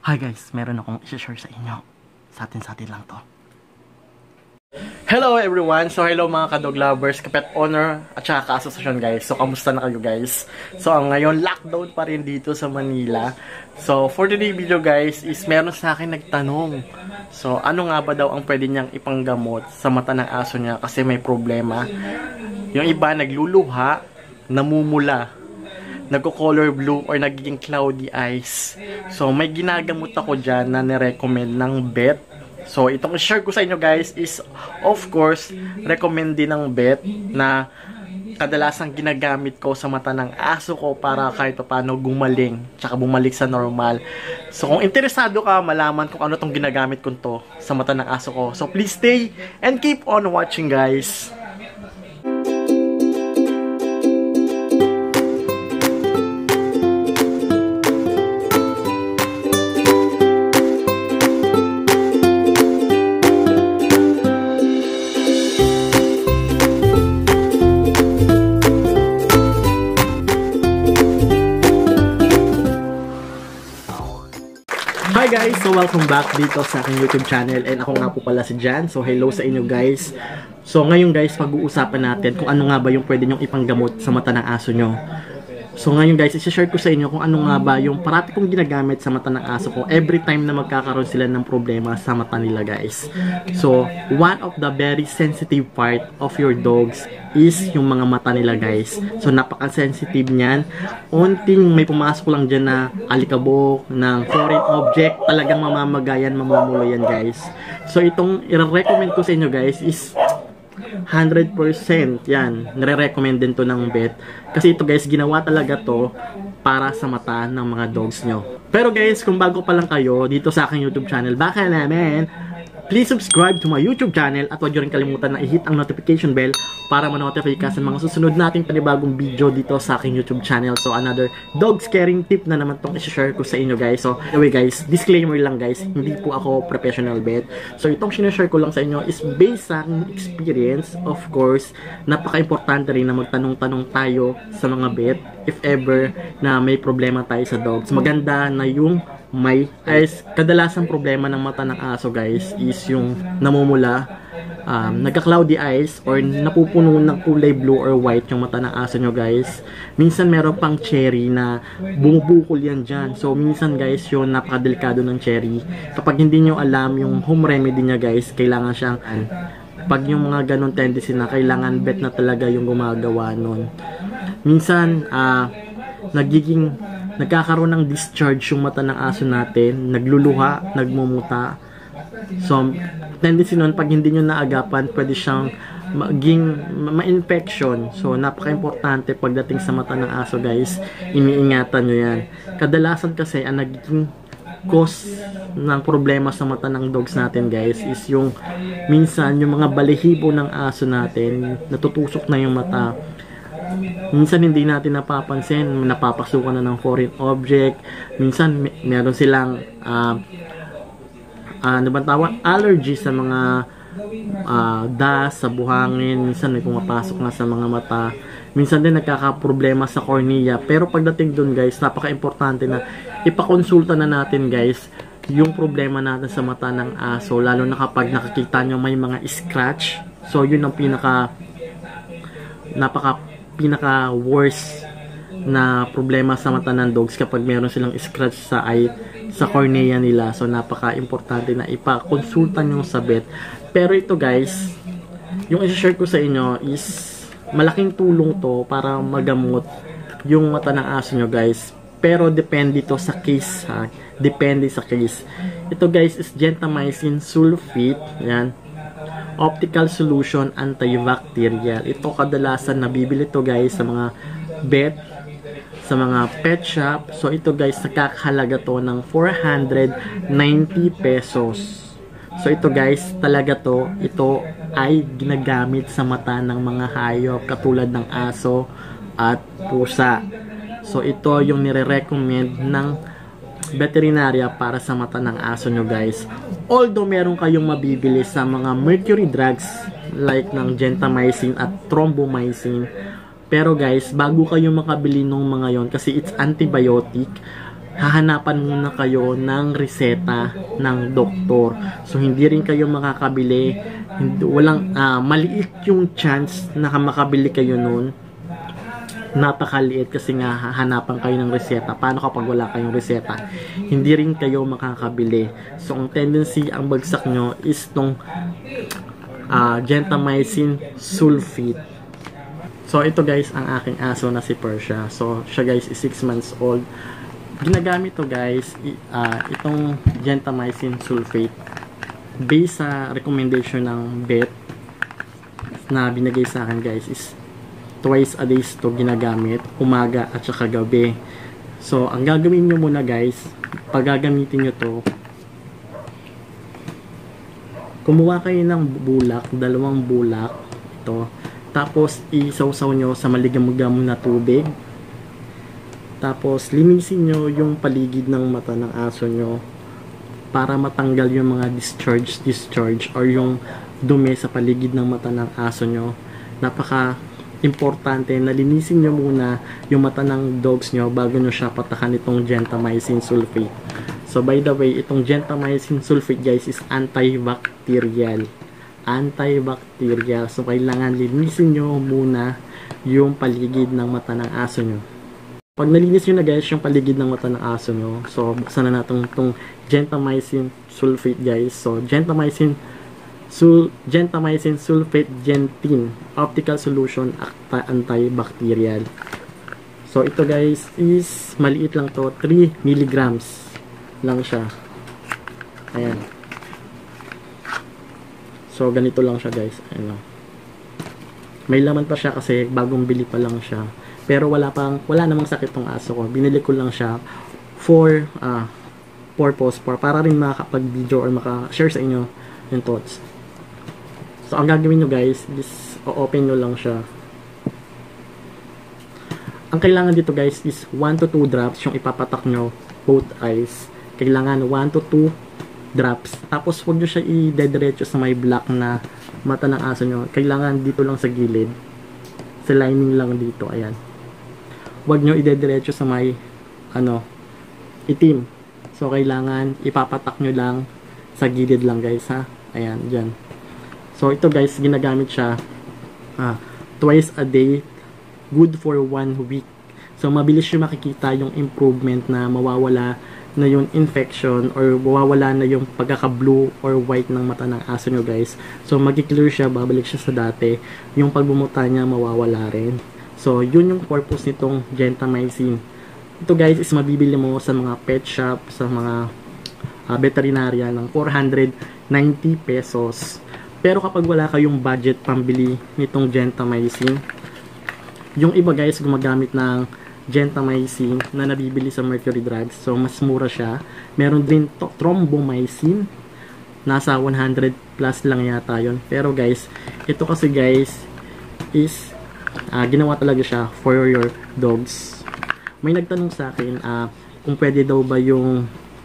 Hi guys, meron akong i-share sa inyo. Sa atin lang to. Hello everyone! So hello mga ka-dog lovers, ka-pet owner at saka ka-asosasyon guys. So kamusta na kayo guys? So ngayon lockdown pa rin dito sa Manila. So for today's video guys is meron sa akin nagtanong. So ano nga ba daw ang pwede niyang ipanggamot sa mata ng aso niya kasi may problema. Yung iba nagluluha, namumula, nagko-color blue or nagiging cloudy eyes. So may ginagamot ako dyan na nirecommend ng vet. So itong share ko sa inyo guys is of course recommend din ng vet na kadalasang ginagamit ko sa mata ng aso ko para kahit paano gumaling tsaka bumalik sa normal. So kung interesado ka malaman kung ano tong ginagamit ko to sa mata ng aso ko, so please stay and keep on watching guys. Hi guys! So welcome back dito sa aking YouTube channel and ako nga po pala si Jan. So hello sa inyo guys. So ngayon guys, pag-uusapan natin kung ano nga ba yung pwede nyong ipanggamot sa mata ng aso nyo. So ngayon guys, i-share ko sa inyo kung ano nga ba yung parati kong ginagamit sa mata ng aso ko every time na magkakaroon sila ng problema sa mata nila guys. So one of the very sensitive part of your dogs is yung mga mata nila guys. So napaka-sensitive niyan. Unting may pumasok lang dyan na alikabok ng foreign object, talagang mamamagayan, mamumulo yan guys. So itong i-recommend ko sa inyo guys is 100% yan, nire-recommend din to ng vet kasi ito guys, ginawa talaga to para sa mata ng mga dogs nyo. Pero guys, kung bago pa lang kayo dito sa aking YouTube channel, baka naman please subscribe to my YouTube channel at huwag nyo rin kalimutan na i-hit ang notification bell para ma-notify ka sa mga susunod nating panibagong video dito sa aking YouTube channel. So another dog scaring tip na naman tong i-share ko sa inyo guys. So anyway guys, disclaimer lang guys, hindi po ako professional vet. So itong sinashare ko lang sa inyo is based sa experience. Of course, napaka-importante rin na magtanong-tanong tayo sa mga vet if ever na may problema tayo sa dogs. Maganda na yung may kadalasang problema ng mata ng aso guys is yung namumula, nagka-cloudy eyes or napupuno ng kulay blue or white yung mata ng aso nyo guys. Minsan meron pang cherry na bumubukol yan dyan. So minsan guys yung napakadelikado ng cherry. Kapag hindi nyo alam yung home remedy nya guys, kailangan siyang pag yung mga ganun tendency na kailangan vet na talaga yung gumagawa nun. Minsan nagkakaroon ng discharge yung mata ng aso natin, nagluluha, nagmumuta. So, tendency nun, pag hindi nyo naagapan, pwede siyang maging ma-infection. So, napaka-importante pagdating sa mata ng aso guys, iniingatan nyo yan. Kadalasan kasi, ang nagiging cause ng problema sa mata ng dogs natin guys is yung minsan, yung mga balahibo ng aso natin, natutusok na yung mata. Minsan hindi natin napapansin, napapasukan na ng foreign object. Minsan meron silang ano bang tawag? Allergy sa mga dust, sa buhangin. Minsan may pumapasok na sa mga mata. Minsan din nagkakaproblema sa cornea. Pero pagdating dun guys, napaka-importante na ipakonsulta na natin guys yung problema natin sa mata ng aso. Lalo na kapag nakikita nyo may mga scratch. So yun ang pinaka worst na problema sa mata ng dogs kapag meron silang scratch sa eye, sa cornea nila. So napaka-importante na ipa-konsulta nyo sa vet. Pero ito guys, yung i-share ko sa inyo is malaking tulong to para magamot yung mata ng aso nyo guys. Pero depende to sa case ha. Depende sa case. Ito guys is gentamicin sulfate. Yan. Optical solution antibacterial. Ito kadalasan nabibili to guys sa mga vet, sa mga pet shop. So ito guys nakakahalaga to ng 490 pesos. So ito guys talaga to, ito ay ginagamit sa mata ng mga hayop katulad ng aso at pusa. So ito yung nire-recommend ng veterinarya para sa mata ng aso nyo guys. Although meron kayong mabibili sa mga mercury drugs like ng gentamicin at thrombomycin, pero guys bago kayo makabili ng mga yon kasi it's antibiotic, hahanapan muna kayo ng reseta ng doktor. So, hindi rin kayo makakabili. Maliit yung chance na makabili kayo nun. Napakaliit kasi nga hahanapan kayo ng reseta. Paano kapag wala kayong reseta? Hindi rin kayo makakabili. So, ang tendency, ang bagsak nyo is tong gentamicin sulfate. So, ito guys, ang aking aso na si Persia. So, siya guys is 6 months old. Ginagamit to guys, itong gentamicin sulfate based sa recommendation ng vet na binigay sa akin guys is twice a day to ginagamit, umaga at saka gabi. So, ang gagawin nyo muna guys, pag gagamitin nyo to, kumuha kayo ng bulak, 2 bulak, ito, tapos isawsaw nyo sa maligam-gam na tubig. Tapos, linisin nyo yung paligid ng mata ng aso nyo para matanggal yung mga discharge or yung dumi sa paligid ng mata ng aso nyo. Napaka-importante na linisin nyo muna yung mata ng dogs nyo bago nyo siya patakan itong gentamicin sulfate. So, by the way, itong gentamicin sulfate guys is antibacterial. Antibacterial. So, kailangan linisin nyo muna yung paligid ng mata ng aso nyo. Pag nalinis nyo na guys yung paligid ng mata ng aso nyo, so buksan na natin itong gentamicin sulfate guys. So gentamicin sulfate gentin optical solution antibacterial. So ito guys is maliit lang to, 3 mg lang siya. Ayan. So ganito lang siya guys. Ayan. May laman pa siya kasi bagong bili pa lang siya. Pero wala namang sakit tong aso ko. Binili ko lang siya for purpose para rin makakapag-video or maka-share sa inyo yung thoughts. So, ang gagawin nyo guys is o-open nyo lang siya. Ang kailangan dito guys is 1 to 2 drops yung ipapatak nyo both eyes. Kailangan 1 to 2 drops. Tapos, huwag nyo siya i-dediretso sa may black na mata ng aso nyo. Kailangan dito lang sa gilid. Sa lining lang dito. Ayan. Huwag nyo idediretso sa may itim. So, kailangan ipapatak nyo lang sa gilid lang guys ha. Ayan, dyan. So, ito guys, ginagamit siya twice a day. Good for 1 week. So, mabilis yung makikita yung improvement na mawawala na yung infection or mawawala na yung pagkaka-blue or white ng mata ng aso nyo guys. So, mag-clear siya, babalik siya sa dati. Yung pagbumuta niya, mawawala rin. So, yun yung purpose nitong gentamicin. Ito guys is mabibili mo sa mga pet shop, sa mga veterinarya ng 490 pesos. Pero kapag wala kayong budget pambili nitong gentamicin, yung iba guys gumagamit ng gentamicin na nabibili sa Mercury Drugs. So, mas mura siya. Meron din thrombomycin. Nasa 100 plus lang yata yun. Pero guys, ito kasi guys is ginawa talaga siya for your dogs. May nagtanong sa akin kung pwede daw ba yung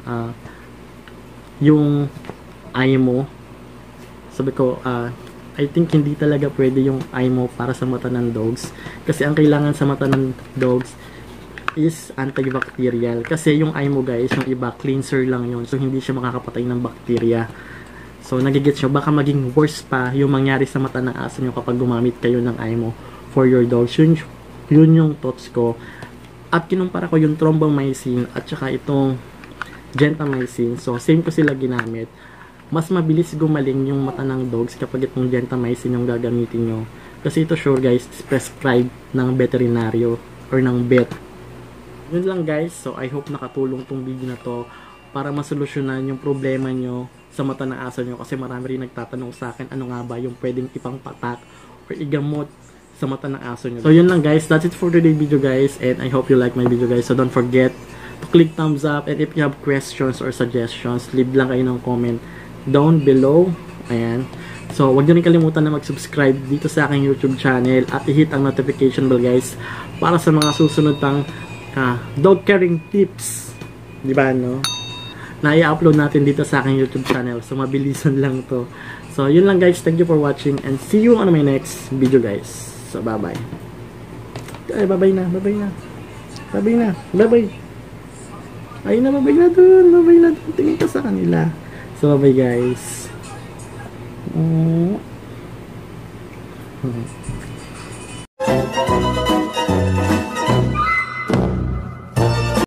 IMO. Sabi ko, I think hindi talaga pwede yung IMO para sa mata ng dogs. Kasi ang kailangan sa mata ng dogs is antibacterial. Kasi yung IMO guys, yung iba, cleanser lang yun. So, hindi siya makakapatay ng bacteria. So, nagigets nyo, baka maging worse pa yung mangyari sa mata ng aso nyo kapag gumamit kayo ng IMO for your dogs. Yun yung thoughts ko. At kinumpara ko yung thrombomycin at saka itong gentamicin. So, same ko sila ginamit. Mas mabilis gumaling yung mata ng dogs kapag itong gentamicin yung gagamitin nyo. Kasi ito sure guys, is prescribed ng veterinaryo or ng vet. Yun lang guys. So, I hope nakatulong tong video na to para masolusyonan yung problema nyo sa mata ng aso nyo. Kasi marami rin nagtatanong sa akin ano nga ba yung pwedeng ipangpatak or igamot sa mata ng aso nyo. So, yun lang guys. That's it for today's video guys. And I hope you like my video guys. So, don't forget to click thumbs up. And if you have questions or suggestions, leave lang kayo ng comment down below. Ayan. So, huwag nyo rin kalimutan na mag-subscribe dito sa aking YouTube channel at i-hit ang notification bell guys para sa mga susunod pang dog caring tips. Diba, no? Na i-upload natin dito sa aking YouTube channel. So, mabilisan lang to. So, yun lang guys. Thank you for watching and see you on my next video guys. So, bye-bye. Ay, bye-bye na. Bye-bye na. Bye-bye na. Bye-bye. Ay na, babay na dun. Babay na dun. Tingin ka sa kanila. So, babay guys.